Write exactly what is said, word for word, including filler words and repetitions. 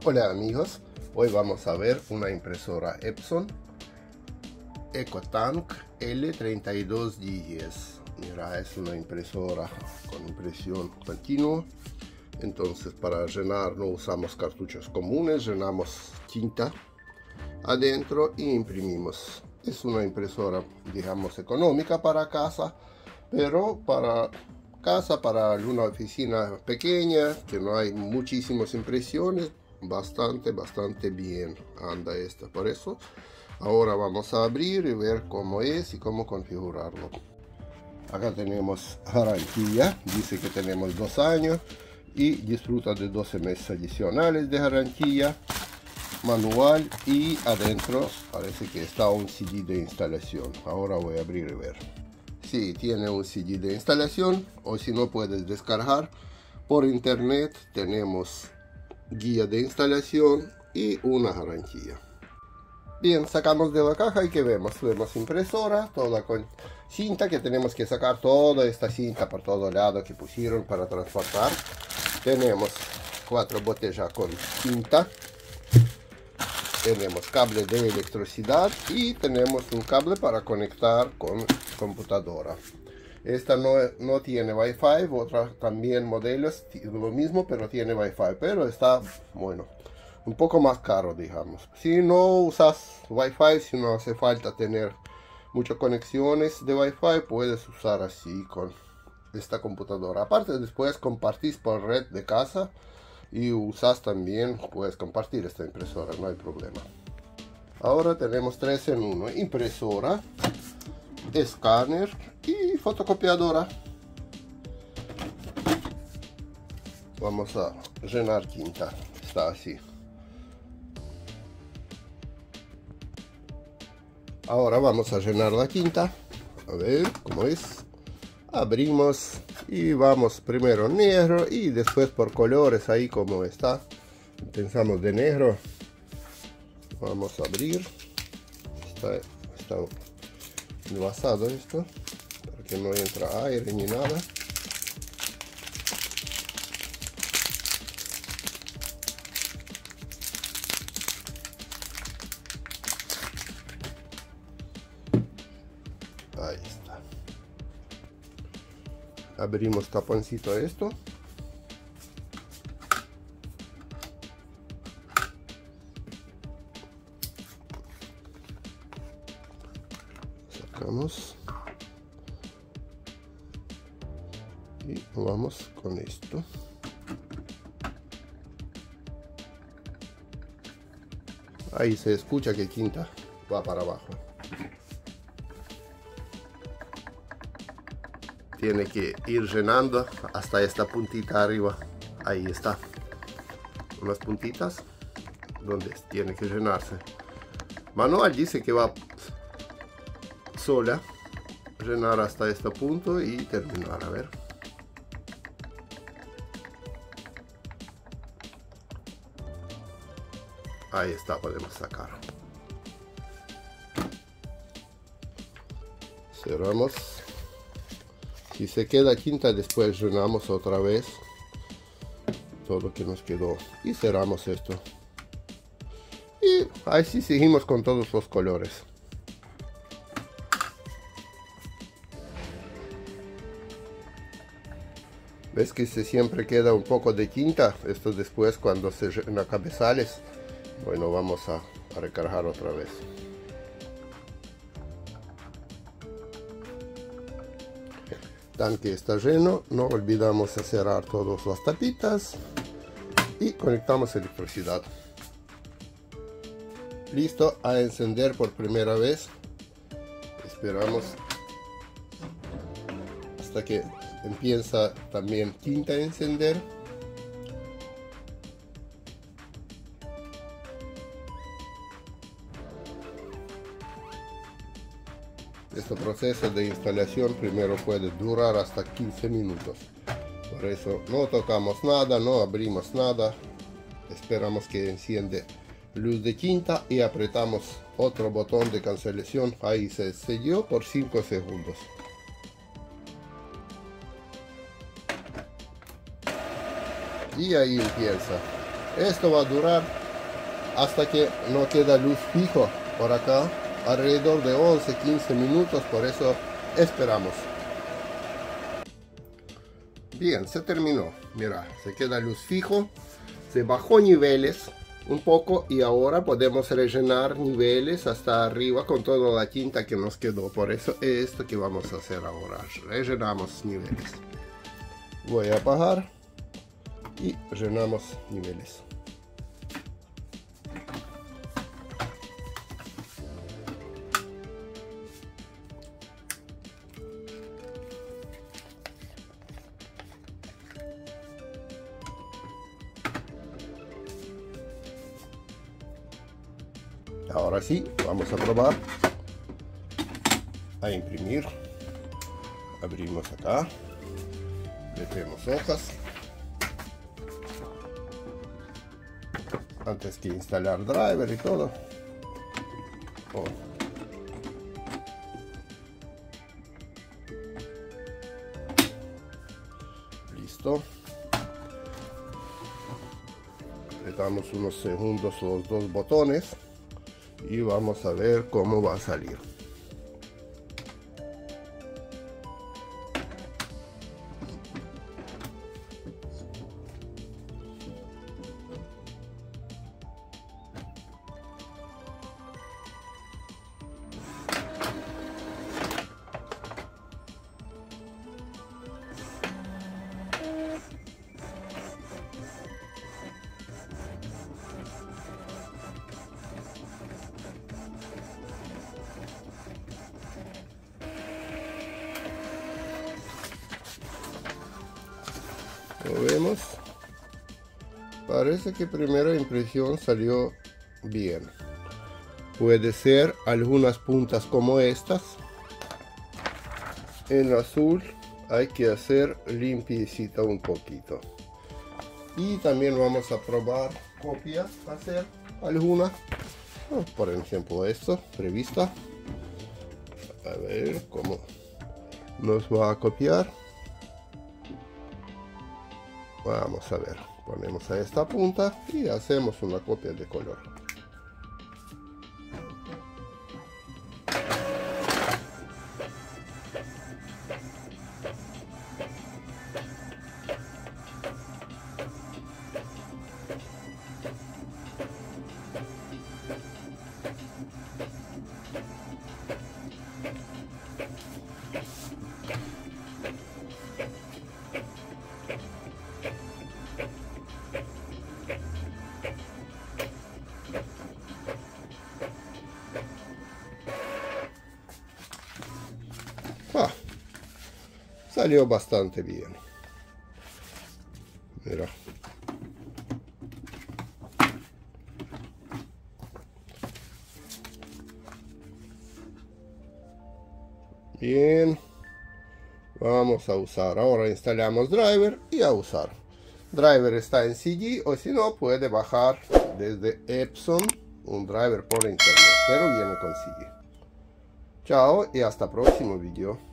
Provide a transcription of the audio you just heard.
Hola amigos, hoy vamos a ver una impresora Epson EcoTank L treinta y dos diez. Mira, es una impresora con impresión continua. Entonces, para llenar no usamos cartuchos comunes, llenamos tinta adentro y imprimimos. Es una impresora, digamos, económica para casa, pero para casa, para una oficina pequeña que no hay muchísimas impresiones, bastante bastante bien anda esta. Por eso ahora vamos a abrir y ver cómo es y cómo configurarlo. Acá tenemos garantía, dice que tenemos dos años y disfruta de doce meses adicionales de garantía. Manual, y adentro parece que está un C D de instalación. Ahora voy a abrir y ver. Sí, tiene un C D de instalación, o si no puedes descargar por internet. Tenemos guía de instalación y una garantía. Bien, sacamos de la caja y que vemos, vemos impresora, toda con cinta, que tenemos que sacar toda esta cinta por todo lado que pusieron para transportar. Tenemos cuatro botellas con cinta. Tenemos cable de electricidad y tenemos un cable para conectar con computadora. Esta no, no tiene Wi-Fi, otra también modelos lo mismo, pero tiene Wi-Fi, pero está, bueno, un poco más caro, digamos. Si no usas Wi-Fi, si no hace falta tener muchas conexiones de Wi-Fi, puedes usar así con esta computadora. Aparte, después compartís por red de casa y usas también, puedes compartir esta impresora, no hay problema. Ahora tenemos tres en uno: impresora, escáner y fotocopiadora. Vamos a llenar tinta, está así. Ahora vamos a llenar la tinta, a ver cómo es. Abrimos y vamos primero negro y después por colores, ahí como está. Pensamos de negro. Vamos a abrir. Está, está envasado esto para que no entra aire ni nada. Ahí está. Abrimos taponcito a esto. Sacamos. Y vamos con esto. Ahí se escucha que tinta va para abajo. Tiene que ir llenando hasta esta puntita arriba. Ahí está. Unas puntitas donde tiene que llenarse. Manual dice que va sola. Llenar hasta este punto y terminar. A ver. Ahí está, podemos sacar. Cerramos. Si se queda tinta, después llenamos otra vez todo lo que nos quedó y cerramos esto. Y así seguimos con todos los colores. ¿Ves que se siempre queda un poco de tinta? Esto después, cuando se llena cabezales, bueno, vamos a, a recargar otra vez. Tanque está lleno, no olvidamos cerrar todas las tapitas y conectamos electricidad. Listo a encender por primera vez. Esperamos hasta que empieza también tinta a encender. Este proceso de instalación primero puede durar hasta quince minutos. Por eso no tocamos nada, no abrimos nada. Esperamos que enciende luz de tinta y apretamos otro botón de cancelación. Ahí se selló por cinco segundos. Y ahí empieza. Esto va a durar hasta que no queda luz fijo por acá, alrededor de once quince minutos, por eso esperamos. Bien, se terminó. Mira, se queda luz fijo, se bajó niveles un poco y ahora podemos rellenar niveles hasta arriba con toda la tinta que nos quedó. Por eso es esto que vamos a hacer ahora, rellenamos niveles. Voy a apagar y rellenamos niveles. Ahora sí, vamos a probar a imprimir. Abrimos acá, metemos hojas. Antes que instalar driver y todo. Oh. Listo. Apretamos unos segundos los dos botones. Y vamos a ver cómo va a salir. Lo vemos. Parece que primera impresión salió bien. Puede ser algunas puntas como estas. En azul hay que hacer limpiecita un poquito. Y también vamos a probar copias, hacer alguna. Por ejemplo esto, revista. A ver cómo nos va a copiar. Vamos a ver, ponemos a esta punta y hacemos una copia de color. Ah, salió bastante bien. Mira. Bien. Vamos a usar. Ahora instalamos driver y a usar. Driver está en C D o si no puede bajar desde Epson un driver por internet, pero viene con C D. Chao y hasta próximo video.